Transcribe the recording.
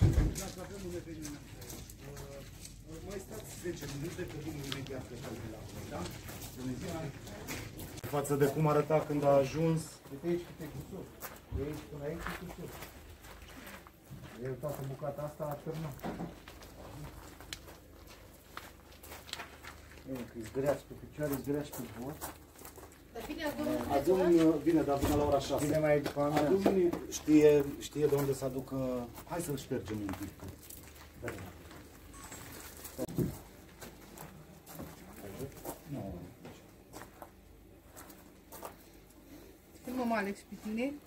Dacă avem un eveniment, mai stați 10 minute, că drumul imediat plecăm de la voi, da? Bună ziua! Față de cum arăta când a ajuns. Uite aici câte cusuri. De aici până aici e cusuri. Eu toată bucata asta a târnat. Că-i zgăreați pe picioare, zgăreați pe bot. Dar Bine, dar până la ora 6. Bine mai după a mea. Știe de unde să aducă. Hai să-l ștergem un pic. Da. Filmăm Alex pe tine.